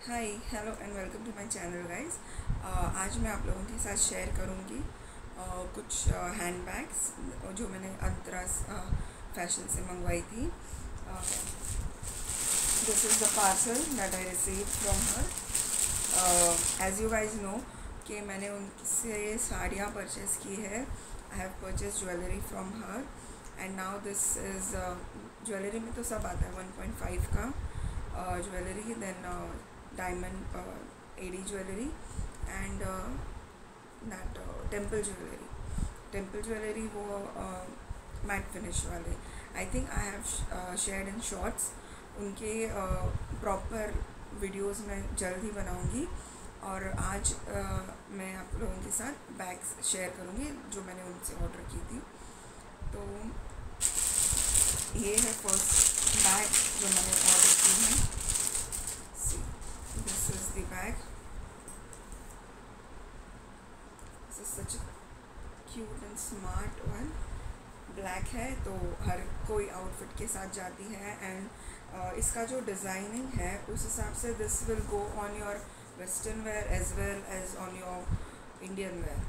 Hi hello and welcome to my channel guys. आज मैं आप लोगों के साथ शेयर करूंगी कुछ हैंड बैग्स जो मैंने अंतरास फैशन से मंगवाई थी। This is the parcel that I receive from her. As you guys know कि मैंने उनसे साड़ियाँ परचेज़ की है। I have purchase jewellery from her and now this is jewellery में तो सब आता है 1.5 का jewellery, then diamond AD jewelry and that temple jewelry वो matte finish वाले। I think I have shared in shorts। उनके प्रॉपर वीडियोस मैं जल्द ही बनाऊंगी और आज मैं आप लोगों के साथ बैग्स शेयर करूंगी जो मैंने उनसे ऑर्डर की थी। तो ये है फर्स्ट बैग जो मैंने ऑर्डर की है। This is the bag. This is such a cute and smart one. Black है तो हर कोई आउटफिट के साथ जाती है एंड इसका जो डिज़ाइनिंग है उस हिसाब से this will go on your western wear as well as on your Indian wear.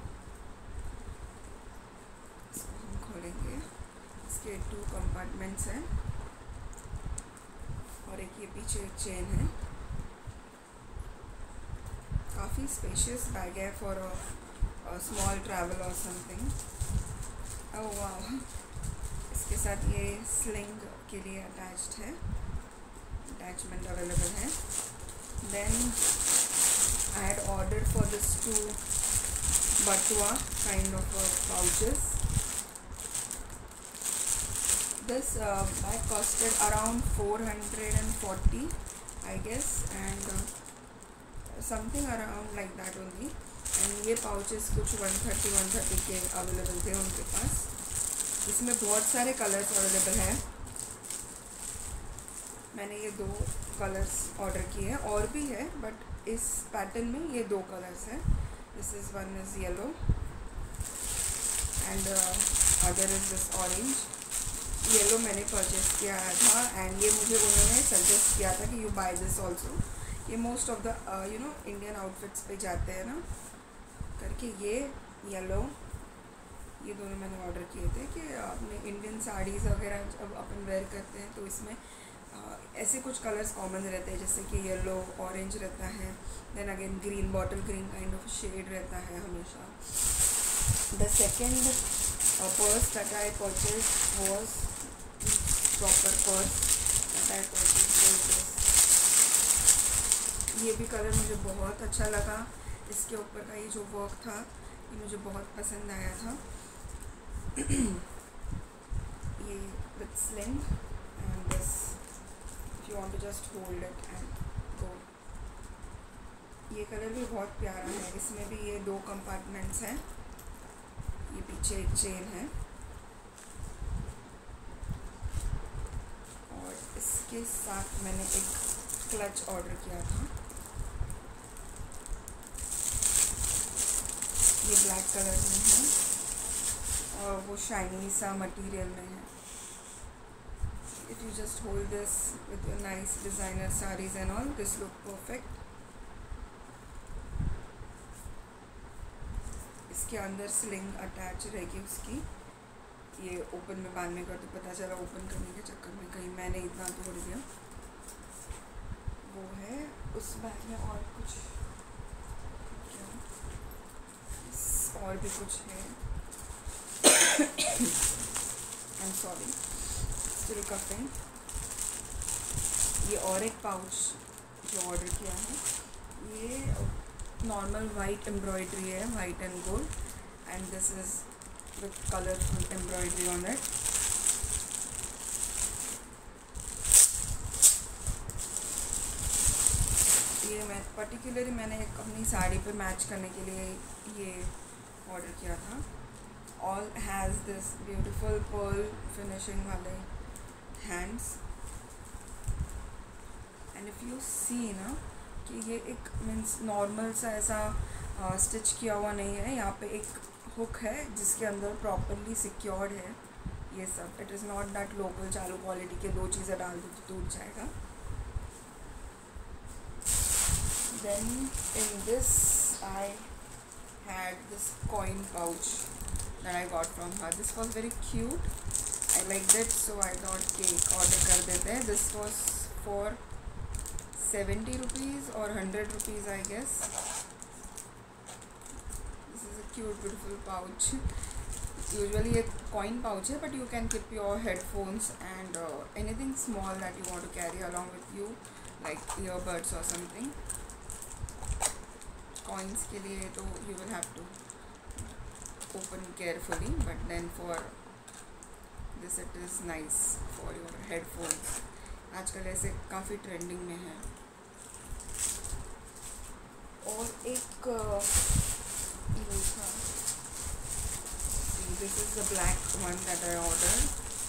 इसको हम खोलेंगे। इसके 2 कंपार्टमेंट्स हैं और एक ये पीछे एक चेन है। काफ़ी स्पेशियस बैग है फॉर अ स्मॉल ट्रैवल और समथिंग। ओह वाह, इसके साथ ये स्लिंग के लिए अटैच्ड है, अटैचमेंट अवेलेबल है। Then I had order for this 2 बटुआ kind of pouches. This bag costed around 440 I guess and something around like that only. And ये पाउचेस कुछ 130 के अवेलेबल थे उनके पास। इसमें बहुत सारे कलर्स अवेलेबल हैं। मैंने ये 2 कलर्स ऑर्डर किए हैं, और भी है बट इस पैटर्न में ये 2 कलर्स हैं। This is one is yellow and other is this orange. Yellow मैंने परचेज़ किया था एंड ये मुझे उन्होंने सजेस्ट किया था कि यू बाय दिस ऑल्सो। ये most of the Indian outfits पे जाते हैं ना करके। ये येलो, ये दोनों मैंने ऑर्डर किए थे कि अपने इंडियन साड़ीज़ वगैरह जब अपन वेयर करते हैं तो इसमें ऐसे कुछ कलर्स कॉमन रहते हैं, जैसे कि येलो, ऑरेंज रहता है, then again green, bottle green kind of shade रहता है हमेशा। The second purse that I purchase was proper purse that I purchase. ये भी कलर मुझे बहुत अच्छा लगा। इसके ऊपर का ये जो वर्क था ये मुझे बहुत पसंद आया था। ये with sling and this if you want to just hold it and go. ये कलर भी बहुत प्यारा है। इसमें भी ये 2 कंपार्टमेंट्स हैं। ये पीछे एक चेन है और इसके साथ मैंने एक क्लच ऑर्डर किया था। ये ब्लैक कलर में है और वो शाइनी सा मटेरियल में है। If you just hold this with your nice designer saris and all, this look perfect. इसके अंदर स्लिंग अटैच रहेगी उसकी। ये ओपन में बांधने का तो पता चला ओपन करने के चक्कर में कहीं मैंने इतना तोड़ दिया। वो है उस बैग में और कुछ क्या, और भी कुछ है। I am sorry, still coughing. ये और एक पाउच जो ऑर्डर किया है ये नॉर्मल वाइट एम्ब्रॉयडरी है, white and gold, and this is with colourful embroidery on it. ये मैं पर्टिकुलरली मैंने एक अपनी साड़ी पे मैच करने के लिए ये ऑर्डर किया था। All has this beautiful pearl finishing वाले hands and if you see ना कि ये एक मीन्स नॉर्मल सा ऐसा स्टिच किया हुआ नहीं है। यहाँ पे एक हुक है जिसके अंदर प्रॉपरली सिक्योर्ड है ये सब। It is not that local चालू क्वालिटी के 2 चीज़ें डाल दो तो टूट जाएगा। then in this I had this coin pouch that I got from her. This was very cute. I liked it, so I thought cake order कर देते हैं. This was for 70 rupees or 100 rupees, I guess. This is a cute, beautiful pouch. Usually a coin pouch है, but you can keep your headphones and anything small that you want to carry along with you, like earbuds or something. Coins के लिए तो you will have to open carefully, but then for this it is nice for your headphones. आजकल ऐसे काफ़ी trending में है. और एक ये था, this is the black one that I order.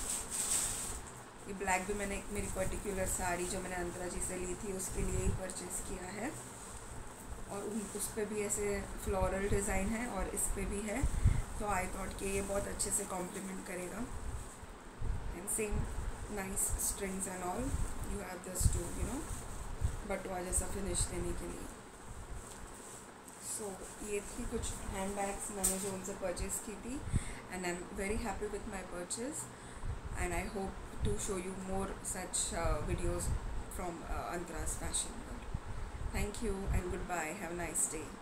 ये ब्लैक भी मैंने एक मेरी पर्टिकुलर साड़ी जो मैंने अंतरा जी से ली थी उसके लिए ही परचेज़ किया है. और उस पर भी ऐसे फ्लोरल डिज़ाइन है और इस पर भी है, तो आई थॉट कि ये बहुत अच्छे से कॉम्प्लीमेंट करेगा. And same nice strings and all. You have this two बटुआ जैसा फिनिश देने के लिए. सो ये थी कुछ हैंड बैग्स मैंने जो उनसे परचेज़ की थी, and I am very happy with my purchase, and I hope to show you more such videos from Antara's Fashion World. Thank you and goodbye. Have a nice day.